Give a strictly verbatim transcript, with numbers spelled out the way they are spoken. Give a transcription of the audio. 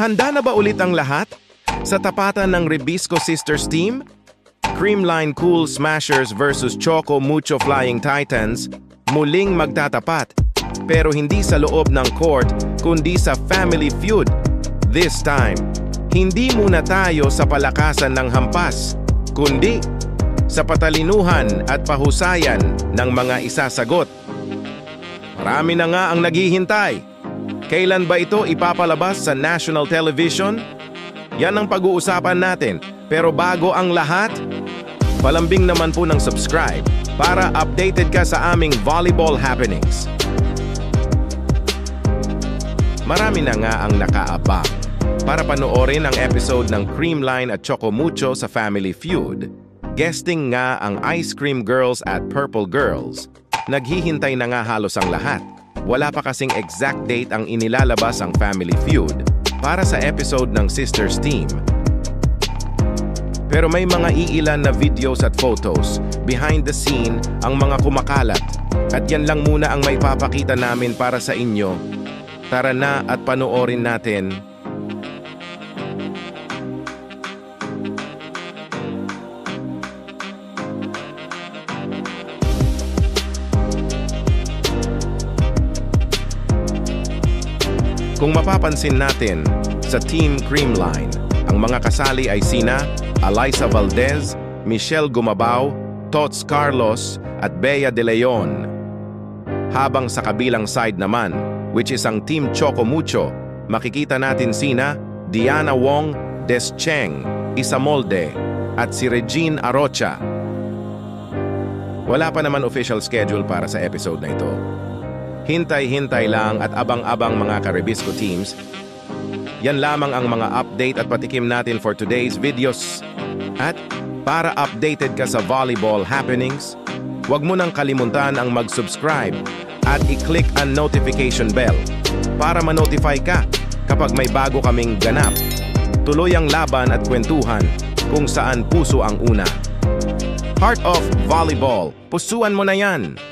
Handa na ba ulit ang lahat? Sa tapatan ng Rebisco Sisters team? Creamline Cool Smashers versus Choco Mucho Flying Titans muling magtatapat. Pero hindi sa loob ng court, kundi sa Family Feud. This time, hindi muna tayo sa palakasan ng hampas, kundi sa patalinuhan at pahusayan ng mga isasagot. Marami na nga ang naghihintay. Kailan ba ito ipapalabas sa national television? Yan ang pag-uusapan natin. Pero bago ang lahat, palambing naman po ng subscribe para updated ka sa aming volleyball happenings. Marami na nga ang nakaabang para panoorin ang episode ng Creamline at Choco Mucho sa Family Feud. Guesting nga ang Ice Cream Girls at Purple Girls. Naghihintay na nga halos ang lahat. Wala pa kasing exact date ang inilalabas ang Family Feud para sa episode ng Sisters Team. Pero may mga iilan na videos at photos behind the scene ang mga kumakalat. At yan lang muna ang may papakita namin para sa inyo. Tara na at panoorin natin. Kung mapapansin natin, sa Team Creamline, ang mga kasali ay sina Alyssa Valdez, Michelle Gumabao, Tots Carlos at Bea De Leon. Habang sa kabilang side naman, which is ang Team Choco Mucho, makikita natin sina Diana Wong, Des Cheng, Isa Molde at si Regine Arocha. Wala pa naman official schedule para sa episode na ito. Hintay-hintay lang at abang-abang mga ka-Rebisco teams. Yan lamang ang mga update at patikim natin for today's videos. At para updated ka sa volleyball happenings, huwag mo nang kalimutan ang mag-subscribe at i-click ang notification bell para ma-notify ka kapag may bago kaming ganap. Tuloy ang laban at kwentuhan kung saan puso ang una. Heart of Volleyball, pusuan mo na yan!